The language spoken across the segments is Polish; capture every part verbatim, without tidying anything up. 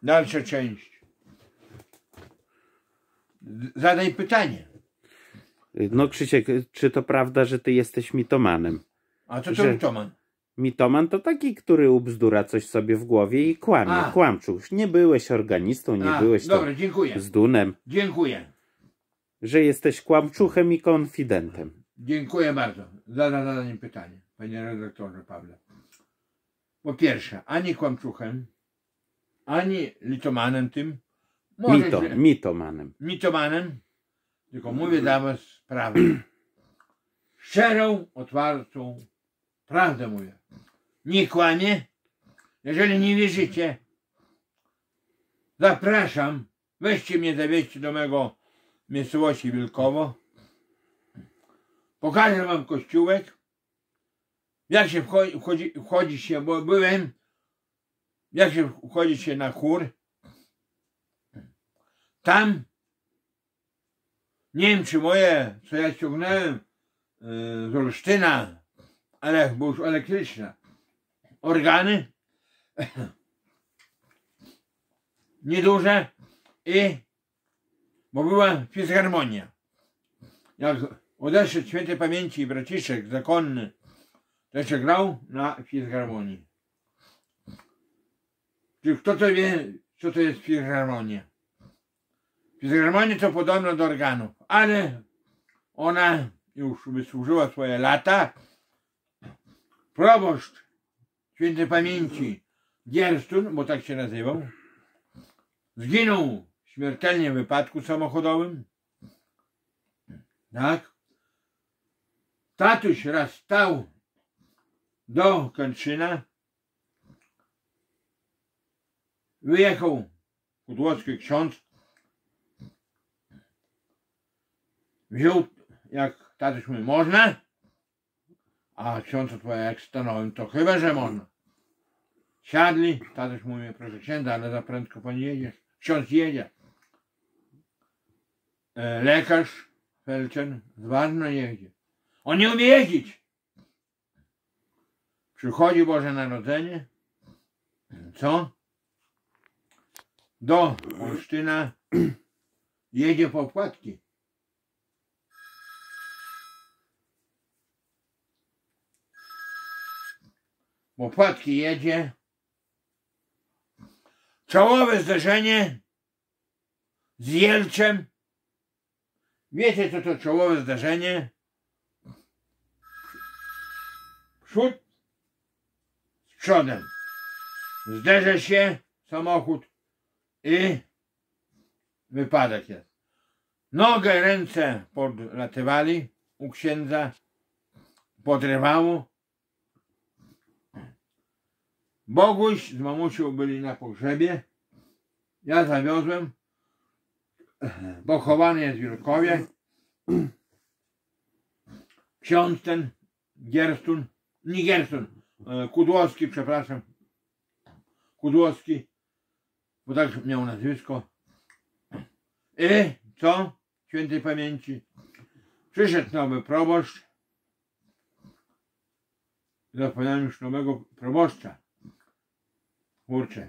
Dalsza część. Zadaj pytanie. No Krzysiek, czy to prawda, że ty jesteś mitomanem? A co to że... mitoman? Mitoman to taki, który ubzdura coś sobie w głowie i kłamie. A. Kłamczuch. Nie byłeś organistą, nie A, byłeś dobra, dziękuję. z dunem. Dziękuję. Że jesteś kłamczuchem i konfidentem. Dziękuję bardzo za zadanie pytania, panie redaktorze Pawle. Po pierwsze, ani kłamczuchem, ani litomanem tym, może Mito, źle, mitomanem. mitomanem, tylko mówię dla was prawdę. Szczerą, otwartą prawdę mówię. Nie kłamię. Jeżeli nie wierzycie, zapraszam, weźcie mnie, zawieźcie do mego miejscowości Wilkowo. Pokażę wam kościółek. Jak się wchodzi, wchodzi, wchodzi się, bo byłem, jak się wchodzi się na chór. Tam, nie wiem czy moje, co ja ściągnąłem yy, z Olsztyna, ale bo już elektryczna, organy nieduże i bo była fizharmonia. Jak odeszedł świętej pamięci braciszek zakonny, to jeszcze grał na fizharmonii. Czy kto to wie, co to jest fizharmonia? Fizharmonia to podobno do organów, ale ona już wysłużyła swoje lata. Proboszcz świętej pamięci Gierstun, bo tak się nazywał, zginął śmiertelnie w wypadku samochodowym. Tak. Tatuś raz stał do Kętrzyna. Wyjechał kudłowski ksiądz. Wziął, jak tatuś mówi, można? A ksiądz odpowiedział, jak stanąłem, to chyba, że można. Siadli, tatuś mówi, proszę księdza, ale za prędko pan jedziesz. Ksiądz jedzie. E, lekarz, felczer, zważno jedzie. On nie umie jeździć. Przychodzi Boże Narodzenie. Co? Do Olsztyna jedzie po opłatki. Po opłatki jedzie. Czołowe zderzenie z Jelczem. Wiecie co to czołowe zdarzenie? Przód z przodem. Zderzy się samochód i wypadek jest. Nogę, ręce podlatywali u księdza. Podrywało. Boguś z mamusią byli na pogrzebie. Ja zawiozłem. Pochowany jest w Wilkowie. Ksiądz ten Gierstun, nie Gierstun, Kudłowski, przepraszam. Kudłowski, bo tak miał nazwisko. I co? Świętej pamięci. Przyszedł nowy proboszcz. Zapomniałem już nowego proboszcza. Kurczę.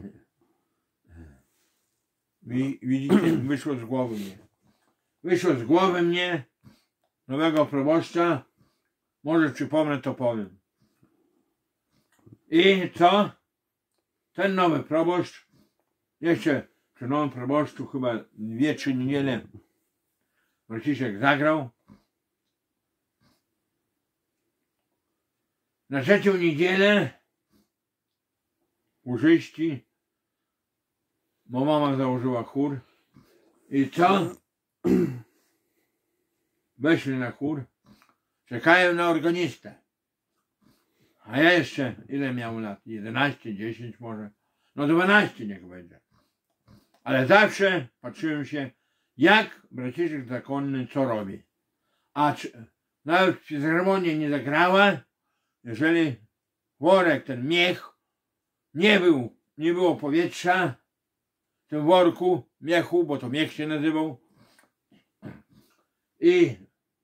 Widzicie, wyszło z głowy mnie. Wyszło z głowy mnie nowego proboszcza. Może przypomnę, to powiem. I co? Ten nowy proboszcz, jeszcze przy nowym proboszczu chyba dwie, trzy niedziele braciszek zagrał. Na trzecią niedzielę chórzyści, bo mama założyła chór. I co? Weszli na chór. Czekają na organistę. A ja jeszcze, ile miałem lat? jedenaście, dziesięć może? No dwanaście niech będzie. Ale zawsze patrzyłem się, jak braciszek zakonny co robi. A czy, nawet fizharmonia nie zagrała, jeżeli worek, ten miech, nie był, nie było powietrza w tym worku, miechu, bo to miech się nazywał. I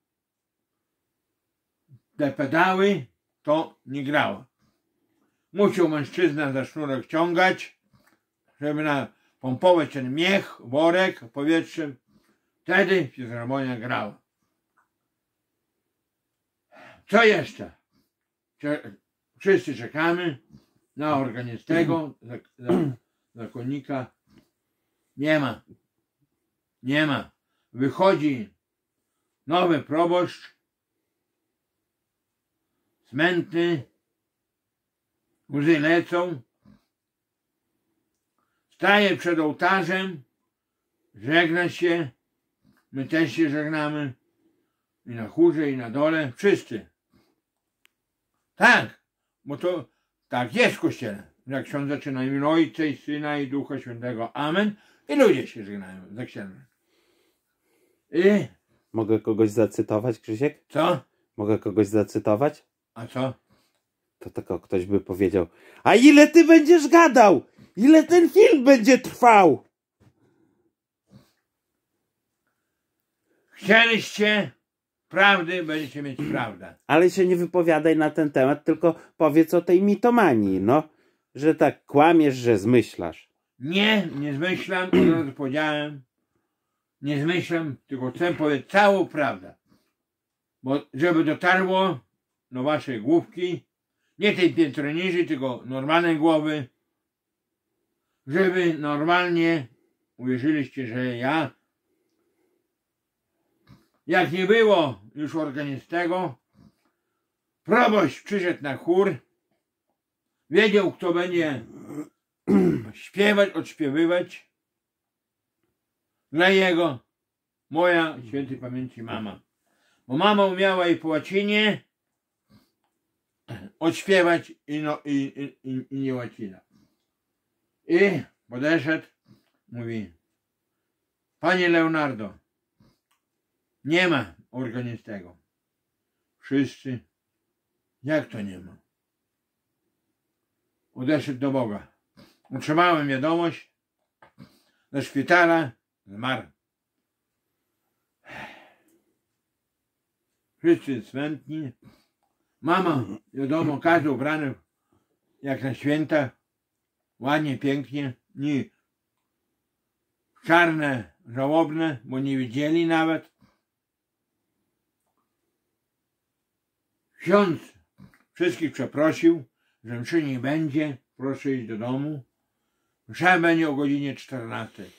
te pedały to nie grało. Musiał mężczyzna za sznurek ciągać, żeby na pompować ten miech, worek powietrzem. Wtedy filharmonia grała. Co jeszcze? Wszyscy czekamy na organistego, zakonnika. Nie ma. Nie ma. Wychodzi nowy proboszcz, smętny, łzy lecą, staje przed ołtarzem, żegna się, my też się żegnamy, i na chórze, i na dole, wszyscy. Tak, bo to tak jest w kościele. Jak ksiądz zaczyna w imię Ojca i Syna i Ducha Świętego. Amen. I ludzie się żegnają za księdzem. I... Mogę kogoś zacytować, Krzysiek? Co? Mogę kogoś zacytować? A co? To tylko ktoś by powiedział: a ile ty będziesz gadał? Ile ten film będzie trwał? Chcieliście prawdy, będziecie mieć prawdę. Ale się nie wypowiadaj na ten temat, tylko powiedz o tej mitomanii, no. Że tak kłamiesz, że zmyślasz. Nie, nie zmyślam, od razu powiedziałem. Nie zmyślam, tylko chcę powiedzieć całą prawdę. Bo żeby dotarło do waszej główki, nie tej piętro niżej, tylko normalnej głowy, żeby normalnie uwierzyliście, że ja, jak nie było już organistego, proboszcz przyszedł na chór, wiedział, kto będzie śpiewać, odśpiewywać dla jego, moja świętej pamięci mama. Bo mama umiała i po łacinie odśpiewać i, no, i, i, i, i nie łacina. I podeszedł, mówi: panie Leonardo, nie ma organistego. Wszyscy: jak to nie ma? Odeszedł do Boga. Otrzymałem wiadomość, do szpitala, zmarł. Wszyscy smętni. Mama, wiadomo, każdy ubrany jak na święta, ładnie, pięknie, nie czarne, żałobne, bo nie widzieli nawet. Ksiądz wszystkich przeprosił, że mszy nie będzie, proszę iść do domu. Msza będzie o godzinie czternastej.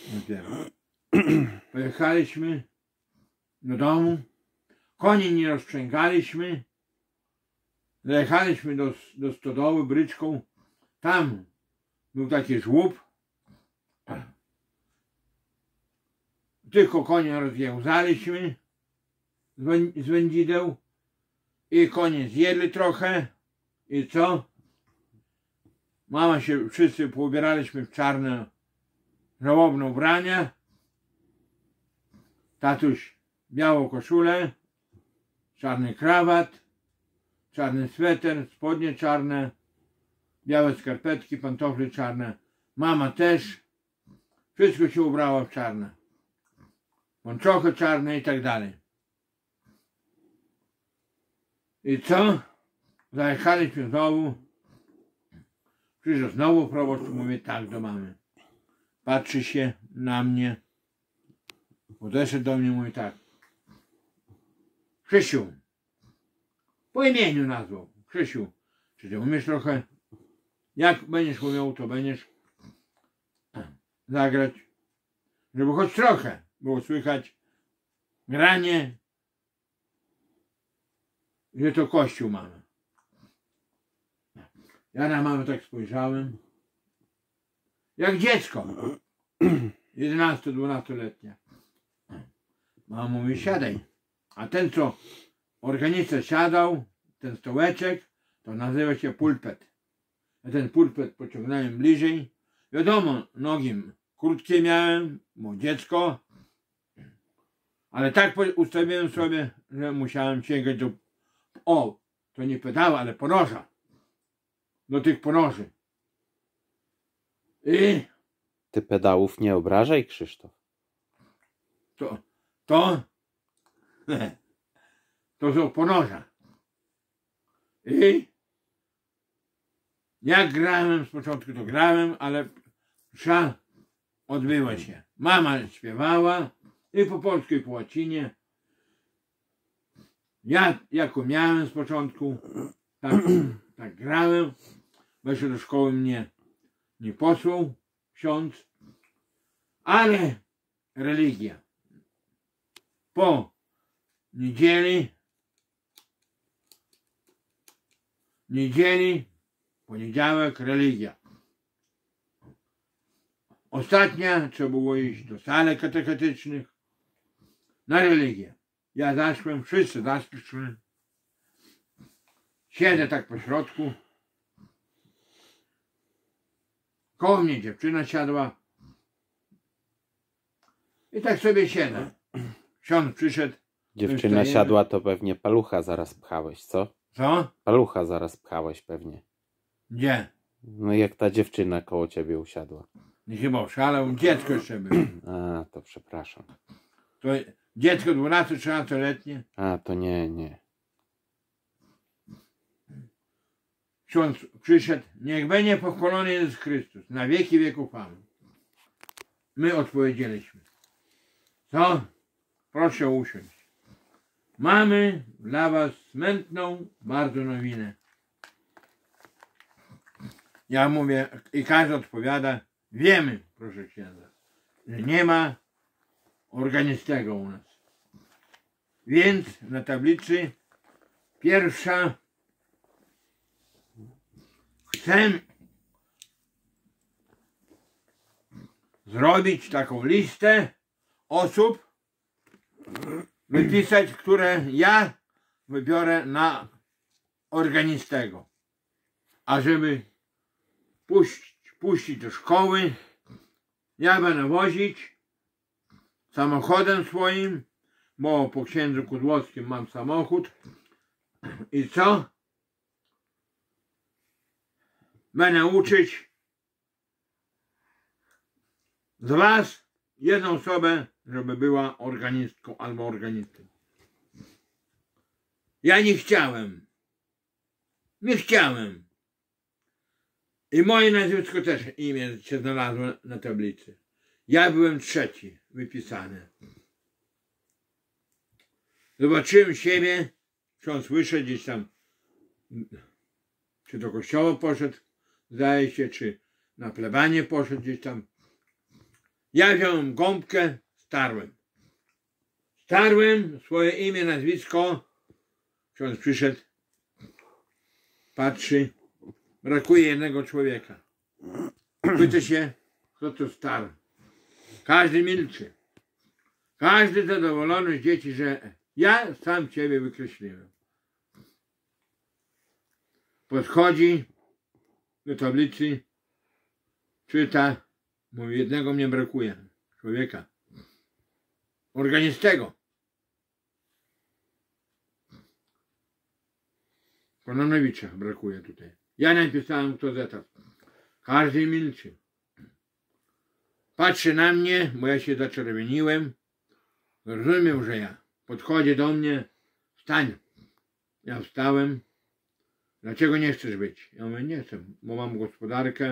Pojechaliśmy do domu, koni nie rozprzęgaliśmy, dojechaliśmy do, do stodoły bryczką, tam był taki żłób, tylko konia rozwiązaliśmy z wędzideł i konie zjedli trochę i co? Mama się, wszyscy poubieraliśmy w czarne, żałobne ubrania, tatuś białą koszulę, czarny krawat, czarny sweter, spodnie czarne, białe skarpetki, pantofle czarne. Mama też. Wszystko się ubrało w czarne. Pończochy czarne i tak dalej. I co? Zajechaliśmy znowu. Przyszedł znowu proboszcz, mówi tak do mamy. Patrzy się na mnie. Podeszedł do mnie, mówi tak: Krzysiu, po imieniu nazwał. Krzysiu, czy ty umiesz trochę? Jak będziesz umiał, to będziesz zagrać, żeby choć trochę było słychać granie, że to kościół mamy. Ja na mamę tak spojrzałem, jak dziecko, jedenasto-dwunastoletnie. Mama mówi: siadaj. A ten, co organista siadał, ten stołeczek, to nazywa się pulpet. Ja ten pulpet pociągnąłem bliżej. Wiadomo, nogi krótkie miałem, bo dziecko, ale tak ustawiłem sobie, że musiałem sięgać do, o, to nie pedała, ale ponoża, do tych ponoży. I ty pedałów nie obrażaj, Krzysztof. To, to, to są ponoża. I jak grałem z początku, to grałem, ale msza odbywa się. Mama śpiewała i po polsku i po łacinie. Ja jako miałem z początku, tak, tak grałem, bo jeszcze do szkoły mnie nie posłał ksiądz, ale religia. Po niedzieli, niedzieli, poniedziałek, religia. Ostatnia trzeba było iść do sali katechetycznych na religię. Ja zaszłem, wszyscy zaszliśmy. Siedzę tak po środku. Koło mnie dziewczyna siadła. I tak sobie siedzę. Ksiądz przyszedł. Dziewczyna siadła, to pewnie palucha zaraz pchałeś, co? Co? Palucha zaraz pchałeś pewnie. Gdzie? No jak ta dziewczyna koło ciebie usiadła. Nie chyba oszalał, dziecko jeszcze było. A, to przepraszam. To dziecko dwunasto-trzynastoletnie. A, to nie, nie. Ksiądz przyszedł. Niech będzie pochwalony Jezus Chrystus. Na wieki wieków Amen. My odpowiedzieliśmy. Co? Proszę usiąść. Mamy dla was smętną bardzo nowinę. Ja mówię i każdy odpowiada. Wiemy, proszę księdza, że nie ma organistego u nas. Więc na tablicy pierwsza chcę zrobić taką listę osób, wypisać, które ja wybiorę na organistego. A żeby puścić, puścić do szkoły, ja będę wozić samochodem swoim, bo po księdzu Kudłowskim mam samochód. I co? Będę uczyć z was jedną osobę, żeby była organistką albo organistą. Ja nie chciałem. Nie chciałem. I moje nazwisko też, imię się znalazło na tablicy. Ja byłem trzeci wypisany. Zobaczyłem siebie, ksiądz wyszedł gdzieś tam, czy do kościoła poszedł, zdaje się, czy na plebanie poszedł gdzieś tam. Ja wziąłem gąbkę, starłem. Starłem swoje imię, nazwisko. Ksiądz przyszedł, patrzy, brakuje jednego człowieka. Pyta się, kto to starł. Każdy milczy. Każdy zadowolony z dzieci, że ja sam ciebie wykreśliłem. Podchodzi do tablicy, czyta, mówi, jednego mnie brakuje, człowieka. Organistego. Kononowicza brakuje tutaj. Ja napisałem, kto zetarł. Każdy milczy. Patrzy na mnie, bo ja się zaczerwieniłem. Rozumiem, że ja. Podchodzi do mnie. Wstań. Ja wstałem. Dlaczego nie chcesz być? Ja mówię, nie chcę, bo mam gospodarkę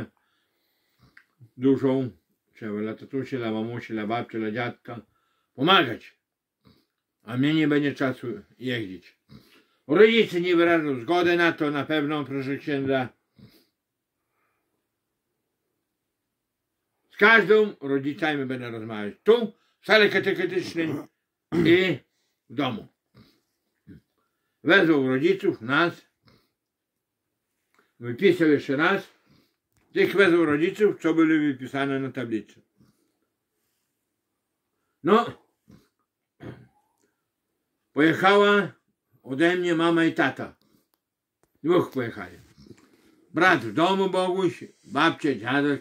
dużą. Trzeba dla tatusi, dla mamusi, dla babci, dla dziadka pomagać. A mnie nie będzie czasu jeździć. Rodzice nie wyrażą zgody na to, na pewno, proszę księdza. Z każdą rodzicami będę rozmawiać. Tu, w sali katechetycznej i w domu. Wezwał rodziców, nas. Wypisał jeszcze raz. Tych wezwał rodziców, co byli wypisane na tablicy. No. Pojechała ode mnie mama i tata. Dwóch pojechali. Brat w domu Boguś, babcia, dziadek.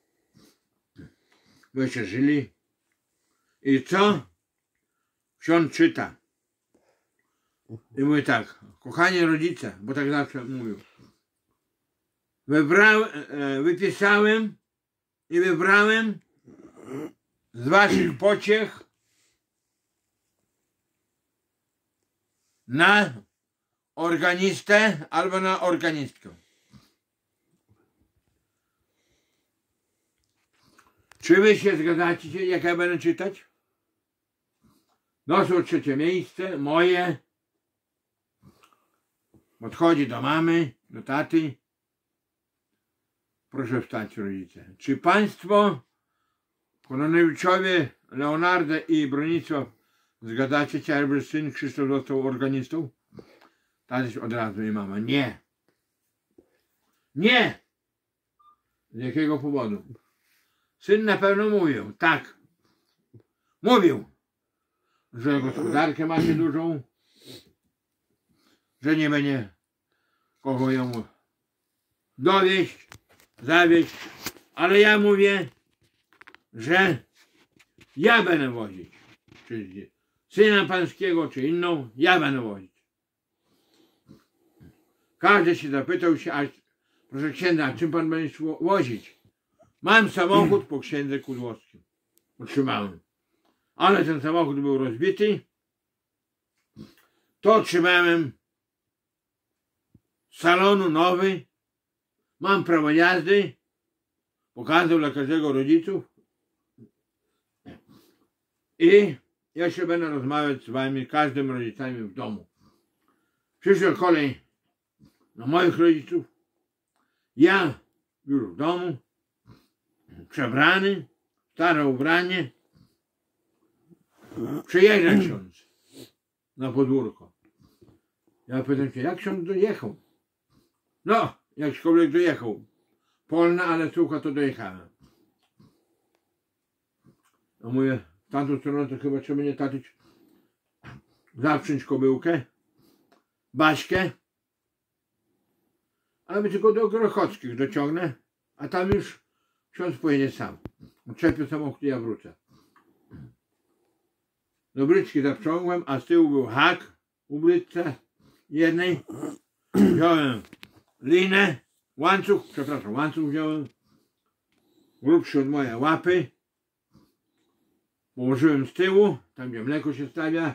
Bo jeszcze żyli. I co? Ksiądz czyta. I mówi tak, kochani rodzice, bo tak zawsze mówił. Wybrałem, wypisałem i wybrałem z waszych pociech na organistę albo na organistkę. Czy wy się zgadzacie, jak ja będę czytać? Doszło trzecie miejsce, moje. Podchodzi do mamy, do taty. Proszę wstać, rodzice. Czy państwo, Kononowiczowie, Leonardo i Bronisław, zgadzacie się, aby syn Krzysztof został organistą? Tatyś od razu i mama. Nie. Nie! Z jakiego powodu? Syn na pewno mówił, tak. Mówił, że gospodarkę macie dużą, że nie będzie kogo ją dowieść, zawieść, ale ja mówię, że ja będę wozić. Czy syna pańskiego, czy inną, ja będę wozić. Każdy się zapytał się, a proszę księdza, a czym pan będzie wozić? Mam samochód po księdze Kudłowskim. Otrzymałem. Ale ten samochód był rozbity. To otrzymałem z salonu nowy. Mam prawo jazdy. Pokazał dla każdego rodziców. I jeszcze będę rozmawiać z wami, każdym rodzicami w domu. Przyszła kolej na moich rodziców. Ja już w domu, przebrany, stare ubranie. Przyjeżdża ksiądz na podwórko. Ja pytam się, jak ksiądz dojechał? No, jakkolwiek dojechał. Polna, ale sucha, to dojechałem. A mówię, w tamtą stronę to chyba trzeba nie tatuć, zaprząć kobyłkę, Baśkę, ale tylko do Grochockich dociągnę, a tam już ksiądz pojedzie sam. Odczepię samochód i ja wrócę. Do bryczki zaprzągłem, a z tyłu był hak u bryczce jednej. Wziąłem linę, łańcuch, przepraszam, łańcuch wziąłem, grubszy od mojej łapy. Położyłem z tyłu, tam gdzie mleko się stawia,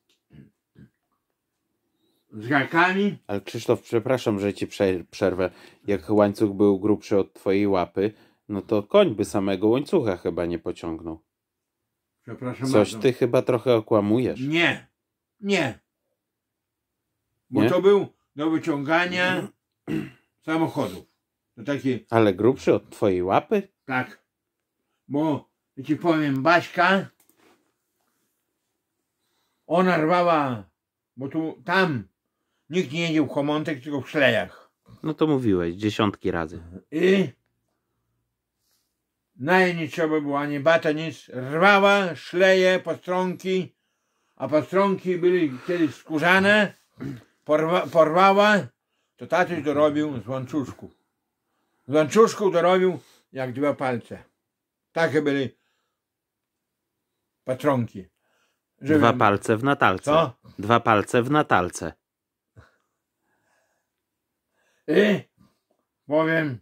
z hakami. Ale Krzysztof, przepraszam, że ci przerwę. Jak łańcuch był grubszy od twojej łapy, no to koń by samego łańcucha chyba nie pociągnął. Przepraszam Coś bardzo. ty chyba trochę okłamujesz. Nie, nie. Bo Nie? to był do wyciągania samochodów. To taki, Ale grubszy od twojej łapy? tak. Bo, ja ci powiem, Baśka, ona rwała, bo tu, tam nikt nie jeździł w Chomątek, tylko w szlejach. No to mówiłeś dziesiątki razy. I na jej nie trzeba było ani bata, nic. Rwała szleje, pastronki, a pastronki były kiedyś skórzane. Porwa, porwała, to tatuś dorobił z łańcuszków. Z łańcuszków dorobił jak dwa palce. Takie były patronki. Żeby... Dwa palce w natalce. Co? Dwa palce w natalce. I powiem,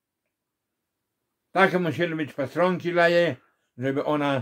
takie musieli być pastronki dla jej, żeby ona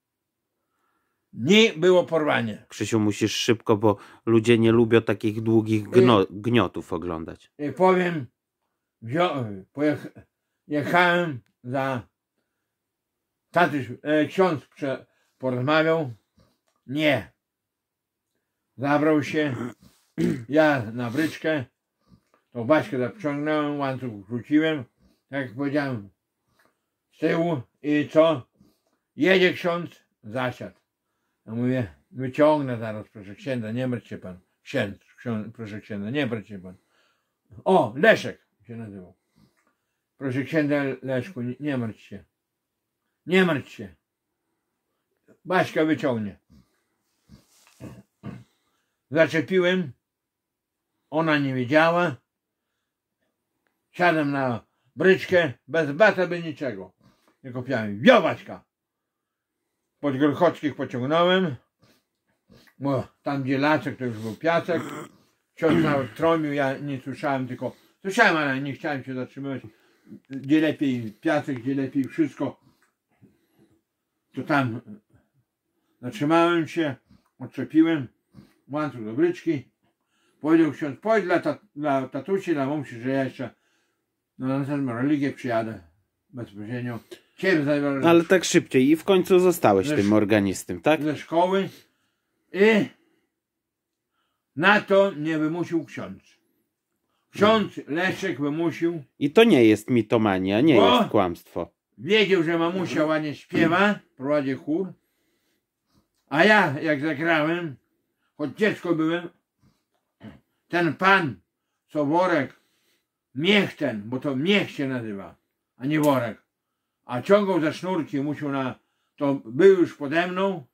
nie było porwania. Krzysiu, musisz szybko, bo ludzie nie lubią takich długich gno, gniotów oglądać. I powiem, wzią- pojech, jechałem za tatuś, e, ksiądz prze, porozmawiał, nie. Zabrał się, ja na bryczkę, tą Baśkę zaciągnąłem, łańcuch wrzuciłem, tak jak powiedziałem, z tyłu i co? Jedzie ksiądz, zasiadł. Ja mówię, wyciągnę zaraz, proszę księdza, nie martw się pan. Księdz, ksiądz, proszę księdza, nie martw się pan. O, Leszek się nazywał. Proszę księdza Leszku, nie, nie martw się. Nie martw się. Baśka wyciągnie. Zaczepiłem. Ona nie wiedziała. Siadłem na bryczkę, bez bata, bez niczego. Nie kopiałem. Wio, Baśka! Pod Grochockich pociągnąłem. Bo tam gdzie lasek, to już był piasek. Ksiądz nawet trąbił, ja nie słyszałem, tylko słyszałem, ale nie chciałem się zatrzymywać. Gdzie lepiej piasek, gdzie lepiej wszystko, to tam zatrzymałem się, odczepiłem łańcuch do bryczki. Powiedział ksiądz, powiedz dla, ta, dla tatusi, dla mamusi, że ja jeszcze na następną religię przyjadę bezpośrednio. Ciebie zabiorę Ale tak szybciej i w końcu zostałeś Ze tym szko- organistą, tak? ze szkoły i na to mnie wymusił ksiądz. Ksiądz Leszek wymusił. I to nie jest mitomania, nie Bo- jest kłamstwo. Wiedział, że mamusia ładnie śpiewa, prowadzi chór. A ja, jak zagrałem, choć dziecko byłem, ten pan, co worek, miech ten, bo to miech się nazywa, a nie worek, a ciągał za sznurki, musiał na, to był już pode mną,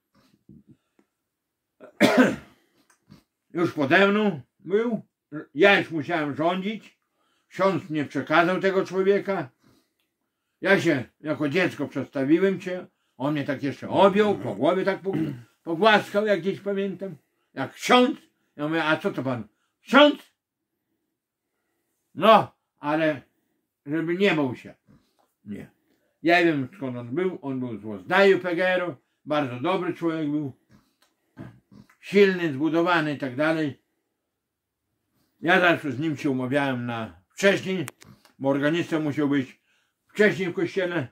już pode mną był, ja już musiałem rządzić, ksiądz mnie przekazał tego człowieka, ja się jako dziecko przedstawiłem się, on mnie tak jeszcze objął, po głowie tak pogłaskał, jak gdzieś pamiętam, jak ksiądz. Ja mówię, a co to pan? Ksiądz? No, ale żeby nie bał się. Nie. Ja wiem, skąd on był. On był z Łozdaju P G R-u. Bardzo dobry człowiek był. Silny, zbudowany i tak dalej. Ja zawsze z nim się umawiałem na wcześniej, bo organista musiał być wcześniej w kościele.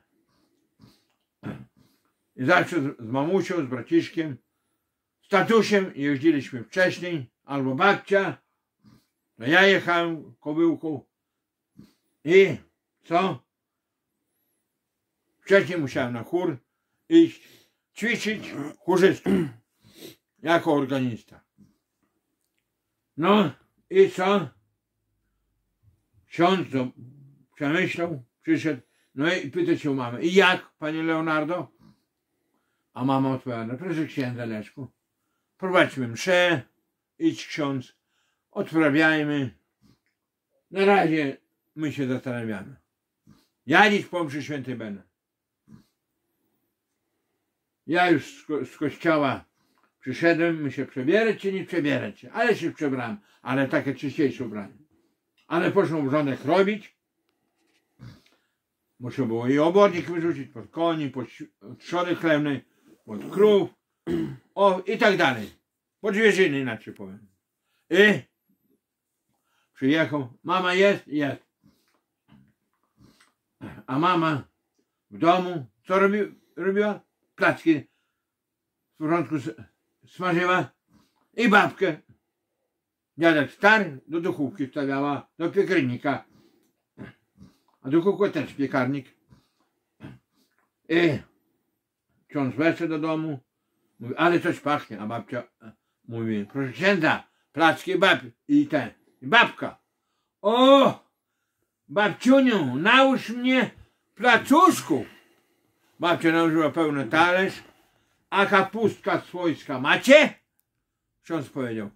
I zawsze z, z mamusią, z braciszkiem, z tatusiem jeździliśmy wcześniej, albo babcia, to ja jechałem kobyłką i co? Wcześniej musiałem na chór iść, ćwiczyć chórzystą, jako organista. No i co? Ksiądz to przemyślał, przyszedł, no i pyta się u mamy, i jak, panie Leonardo? A mama odpowiada, proszę księdza Leszku, prowadźmy mszę, idź ksiądz, odprawiajmy. Na razie my się zastanawiamy. Ja dziś po mszy świętej będę. Ja już z, ko z kościoła przyszedłem, my się przebierać czy nie przebierać się, ale się przebrałem, ale takie czyściejsze ubranie. Ale poszło porządek robić. Muszę było i obornik wyrzucić pod koni, pod trzody chlewnej, pod krów, o i tak dalej. Pod zwierzyny inaczej powiem. I przyjechał, mama jest? Jest. A mama w domu, co robi, robiła? Placki w porządku smażyła i babkę. Dziadek stary do duchówki wstawiała, do piekarnika. A duchówka też piekarnik. I ksiądz weszł do domu, mówi, ale coś pachnie, a babcia mówi, proszę księdza, placki bab i te, i babka. O, babciuniu, nałóż mnie placuszków. Babcia nałożyła pełny talerz, a kapustka swojska macie? Ksiądz powiedział.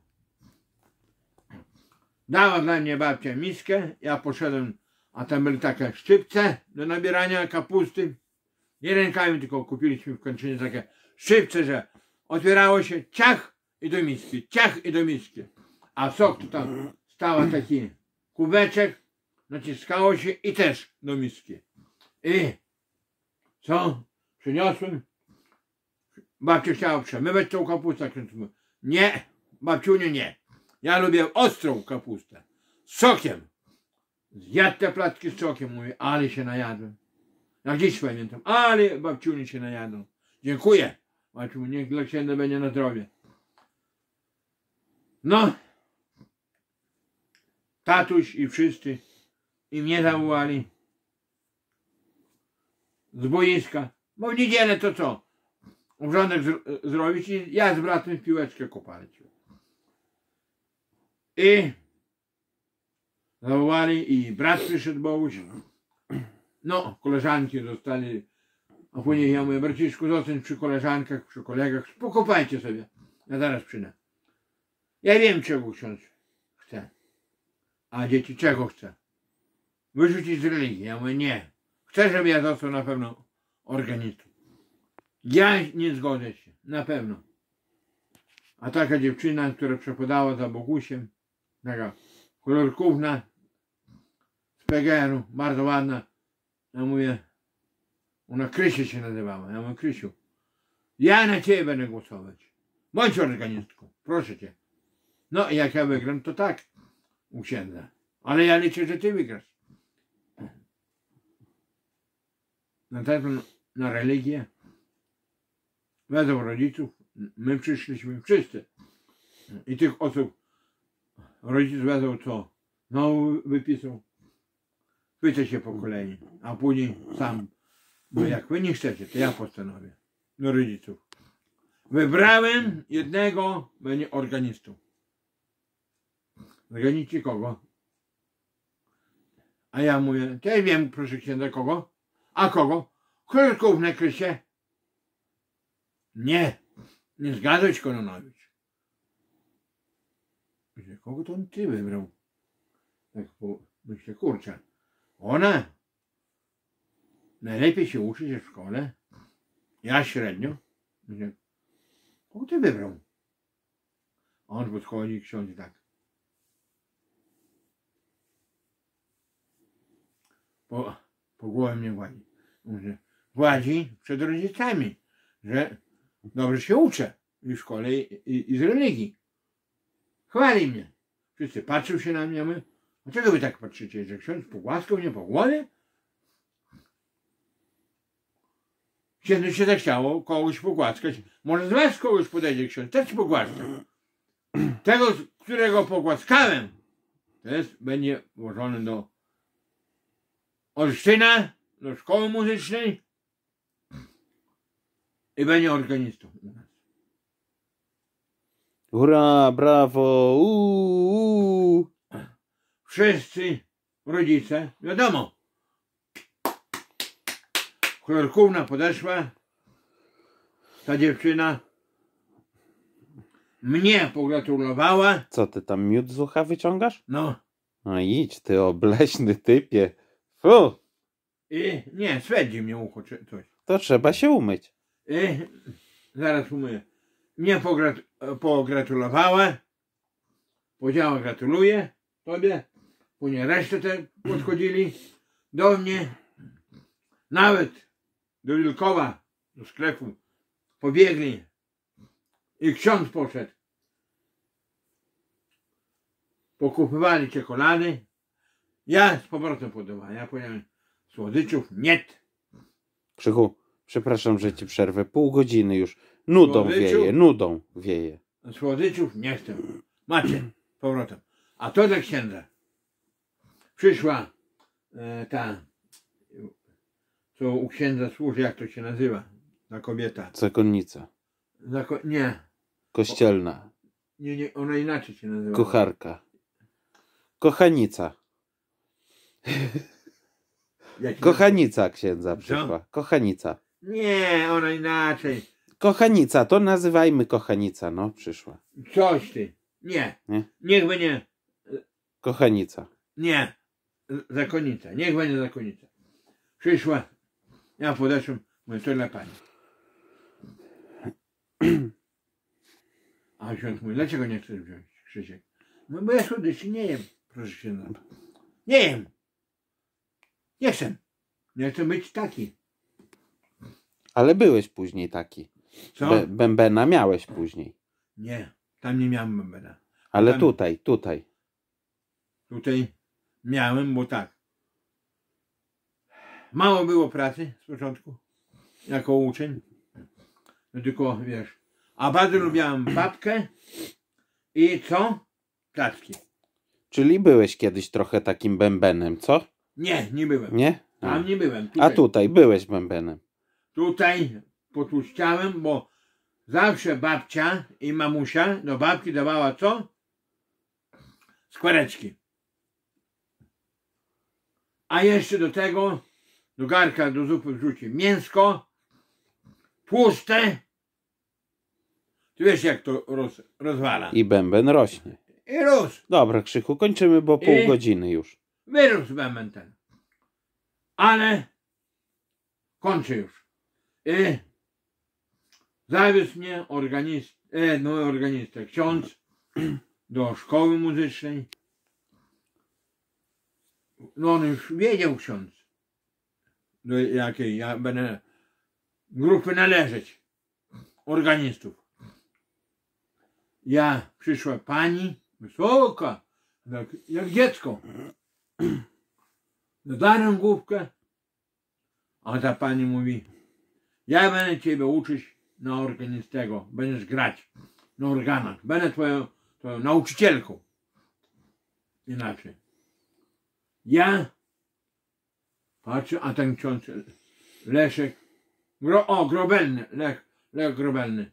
Dała dla mnie babcia miskę, ja poszedłem, a tam były takie szczypce do nabierania kapusty. Nie rękami, tylko kupiliśmy w kończynie takie szczypce, że otwierało się ciach i do miski, ciach i do miski. A sok to tam stał taki kubeczek, naciskało się i też do miski. I co? Przyniosłem. Babcia chciała przemywać tą kapustę. Nie, babciuniu, nie. Ja lubię ostrą kapustę. Z sokiem. Zjadł te placki z sokiem. Mówię, ale się najadłem. Jak dziś pamiętam. Ale babciuniu się najadł. Dziękuję. Babciu, niech dla księdza będzie na zdrowie. No. Tatuś i wszyscy. I mnie zawołali. Z boiska. Bo w niedzielę to co? Urządek zrobić i ja z bratem w piłeczkę kopaliśmy. I zawołali i brat przyszedł Boguś. No, koleżanki zostali. A później ja mówię, braciszku, zostań przy koleżankach, przy kolegach, pokopajcie sobie. Ja zaraz przyjdę. Ja wiem, czego ksiądz chce. A dzieci czego chce? Wyrzucić z religii. Ja mówię, nie. Chcę, żeby ja został na pewno organistą. Ja nie zgodzę się. Na pewno. A taka dziewczyna, która przepodała za Bogusiem, taka kolorkówna z P G R-u, bardzo ładna. Ja mówię, ona Krysia się nazywała. Ja mówię, Krysiu, ja na ciebie będę głosować. Bądź organistką, proszę cię. No i jak ja wygram, to tak u księdza. Ale ja liczę, że ty wygrasz. na teatr, na religię. Wezwał rodziców, my przyszliśmy, wszyscy. I tych osób rodzic wezwał, co znowu wypisał. Chwycę się po kolei, a później sam. Bo jak wy nie chcecie, to ja postanowię. Do rodziców. Wybrałem jednego, będzie organistą. Zgadnijcie kogo? A ja mówię, to ja wiem, proszę księdza, kogo? A kogo? Królków na krysie. Nie, nie zgadzać, Kononowicz. Myślę, kogo to on ty wybrał? Tak myślę, kurczę, ona najlepiej się uczy się w szkole, ja średnio. Myślę, kogo ty wybrał? A on podchodzi, ksiądz tak. Po, po głowie mnie gładzi. Mówię, gładzi przed rodzicami, że dobrze się uczę i w szkole i, i, i z religii. Chwali mnie. Wszyscy patrzą się na mnie, my. Dlaczego wy tak patrzycie, że ksiądz pogłaskał mnie po głowie? Księdzu się zachciało kogoś pogłaskać. Może z was kogoś podejdzie ksiądz, też pogłaskał. Tego, którego pogłaskałem, to jest, będzie włożony do Olsztyna, do szkoły muzycznej i będzie organistą u nas. Hurra, brawo, uuu. Wszyscy rodzice, wiadomo. Chlorkówna podeszła, ta dziewczyna mnie pogratulowała. Co, ty tam miód z ucha wyciągasz? No. No idź, ty obleśny typie. Fu. I nie, swędzi mnie ucho czy coś. To trzeba się umyć. I zaraz umyję. Mnie pograt pogratulowała. Powiedziała, gratuluję tobie. Później resztę te podchodzili do mnie. Nawet do Wilkowa, do sklepu pobiegli. I ksiądz poszedł. Pokupywali czekolady. Ja z powrotem podawałem. Ja powiedziałem, słodyczów nie. Krzychu, przepraszam, że ci przerwę. Pół godziny już. Nudą Słodyczu? wieje, nudą wieje. Słodyczów nie chcę. Macie, z powrotem. A to dla księdza. Przyszła e, ta, co u księdza służy, jak to się nazywa, ta kobieta. Zakonnica. Zako nie, Kościelna. nie, nie, ona inaczej się nazywa. Kucharka. Kochanica. Jak się Kochanica księdza Co? przyszła. Kochanica. Nie, ona inaczej. Kochanica, to nazywajmy kochanica, no przyszła. Coś ty. Nie. Nie? Niech będzie. Kochanica. Nie. Zakonnica. Niech będzie zakonnica. Przyszła. Ja podeszłem. Mówię, to dla pani. A ksiądz mówi, dlaczego nie chcesz wziąć, Krzysiek? No bo ja słodyczy nie jem. Proszę się na. Nie jem. Nie chcę. Nie chcę być taki. Ale byłeś później taki. Co? Be bębena miałeś później. Nie. Tam nie miałem bębena. Ale Tam- tutaj, tutaj. Tutaj miałem, bo tak. Mało było pracy z początku, jako uczeń. No tylko, wiesz, a bardzo lubiałem babkę i co? Placki. Czyli byłeś kiedyś trochę takim bębenem, co? Nie, nie byłem. Nie? Tam nie byłem. A Tutaj, tutaj byłeś bębenem. tutaj potłuszczałem, bo zawsze babcia i mamusia do babki dawała co? Skwareczki. A jeszcze do tego do garka do zupy wrzuci mięsko tłuste. Ty wiesz, jak to roz, rozwala. I bęben rośnie. I rósł. Dobra, Krzychu, kończymy, bo pół I- godziny już. Wyrósł bęben ten. Ale kończę już. I zawiózł mnie organist, e, no organista, ksiądz do szkoły muzycznej. No on już wiedział, ksiądz, do jakiej ja będę grupy należeć. Organistów. Ja, przyszła pani, wysoka, jak, jak dziecko. Zadarłem główkę. A ta pani mówi, ja będę ciebie uczyć na organistego, będziesz grać na organach, będę twoją, twoją nauczycielką. Inaczej. Ja patrzę, a ten ksiądz Leszek, gro, o, Grobelny, Lech, Lech Grobelny.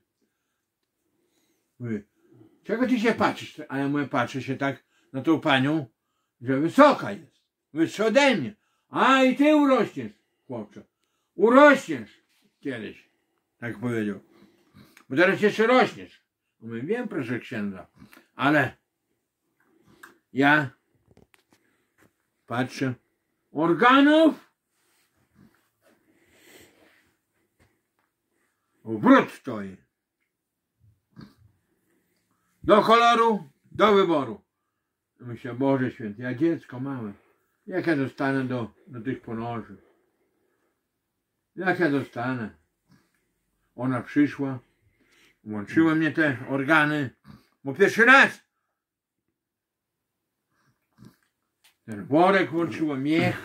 Mówi, czego ty się patrzysz? A ja mówię, patrzę się tak na tą panią, że wysoka jest, wyższa ode mnie. A i ty urośniesz, chłopcze. Urośniesz kiedyś, tak powiedział. Bo teraz jeszcze rośniesz. Mówię, wiem, proszę księdza, ale ja patrzę, organów wrót stoi. Do koloru, do wyboru. Myślę, Boże Święty, ja dziecko małe. Jak ja dostanę do, do tych ponoży? Jak ja dostanę? Ona przyszła, włączyła mnie te organy, bo pierwszy raz ten worek włączyła, miech.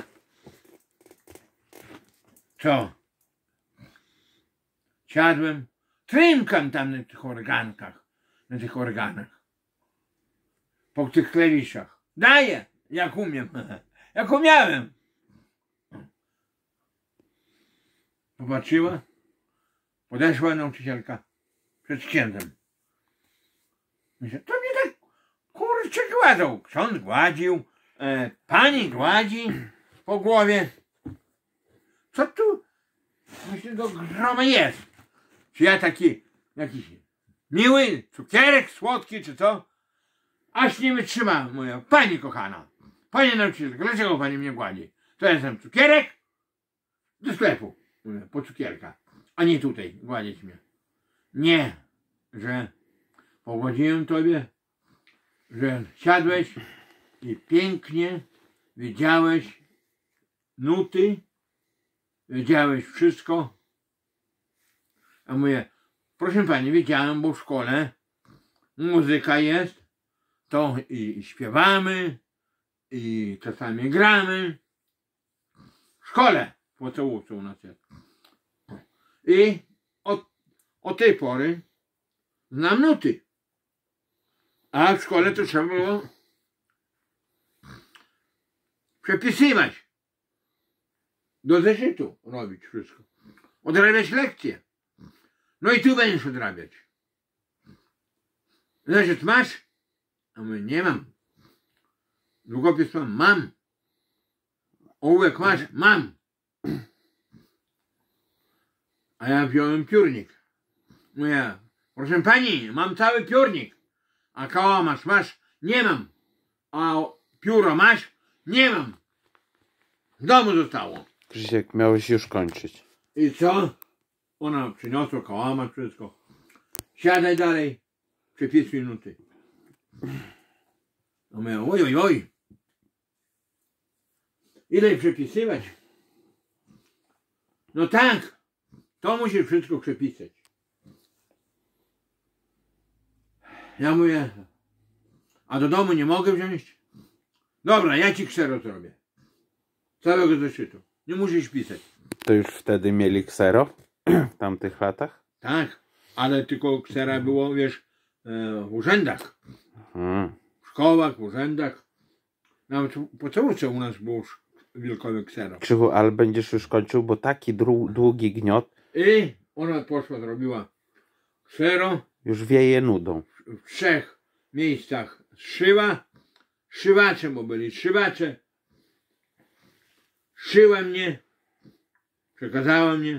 Co? Siadłem, trymkam tam na tych organkach, na tych organach, po tych klawiszach. Daję, jak umiem, jak umiałem. Popatrzyła, podeszła nauczycielka przed księdzem. Myślę, to mnie tak kurczę gładzą. Ksiądz gładził, e, pani gładzi po głowie. Co tu, myślę, do groma jest? Czy ja taki jakiś miły cukierek słodki, czy co? Aż nie wytrzyma, moja pani kochana. Pani nauczycielka, dlaczego pani mnie gładzi? To ja jestem cukierek? Do sklepu, mówię, po cukierka. A nie tutaj gładzić mnie. Nie, że pogładziłem tobie, że siadłeś i pięknie wiedziałeś nuty, wiedziałeś wszystko. A mówię, proszę pani, wiedziałem, bo w szkole muzyka jest, to i śpiewamy, i czasami gramy. W szkole w podstawówce u nas jest. I od, od tej pory znam nuty. A w szkole to trzeba było przepisywać. Do zeszytu robić wszystko. Odrabiać lekcje. No i tu będziesz odrabiać. Zeszyt masz? A my nie mam. Długopis mam? Mam. Ołówek masz? Mam. A ja wziąłem piórnik. Mówię, proszę pani, mam cały piórnik. A kałamarz masz? Nie mam. A pióro masz? Nie mam. W domu zostało. Krzysiek, miałeś już kończyć. I co? Ona przyniosła kałamarz, wszystko. Siadaj dalej. Przepisuj nuty. A mówię, oj, oj, oj. Ile przepisywać? No tak. To musisz wszystko przepisać. Ja mówię, a do domu nie mogę wziąć? Dobra, ja ci ksero zrobię. Całego zeszytu. Nie musisz pisać. To już wtedy mieli ksero w tamtych latach? Tak, ale tylko ksera było, wiesz, w urzędach. Hmm. W szkołach, w urzędach. Nawet w podstawówce u nas było wielkowe ksero. Krzychu, ale będziesz już kończył, bo taki długi gniot. I ona poszła, zrobiła ksero. Już wieje nudą. W trzech miejscach szyła. Szywaczem, bo byli szywacze. Szyła mnie. Przekazała mnie.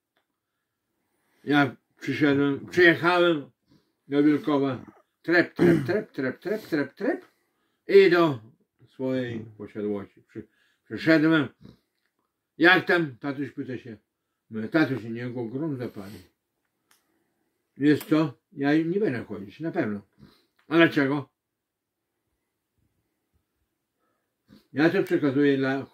Ja przyszedłem, przyjechałem do Wielkowa. Trep, trep, trep, trep, trep, trep, trep. I do swojej posiadłości. Przy, przyszedłem. Jak tam? Tatuś pyta się. Mówię, tatuś, niech go grunt zapali. Wiesz co? Ja nie będę chodzić, na pewno. A dlaczego? Ja to przekazuję dla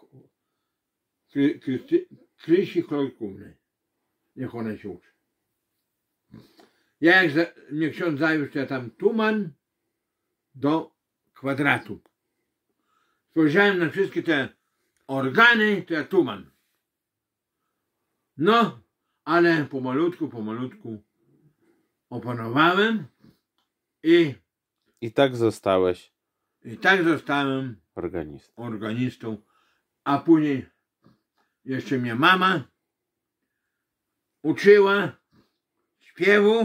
Krysi Chlorkówny. Niech ona się uczy. Ja jak za, mnie ksiądz zawiózł, to ja tam tuman do kwadratu. Spojrzałem na wszystkie te organy, to ja tuman. No, ale pomalutku, pomalutku opanowałem i, I tak zostałeś i tak zostałem organistą. organistą, a później jeszcze mnie mama uczyła śpiewu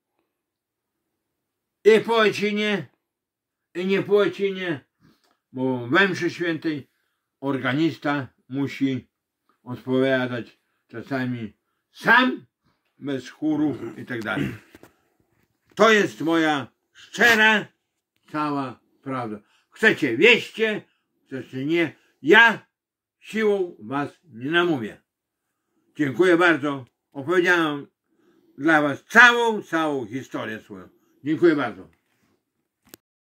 i po łacinie, i nie po łacinie, bo we mszy świętej organista musi odpowiadać czasami sam, bez chórów i tak dalej. To jest moja szczera, cała prawda. Chcecie, wieście, chcecie nie. Ja siłą was nie namówię. Dziękuję bardzo. Opowiedziałem dla was całą, całą historię swoją. Dziękuję bardzo.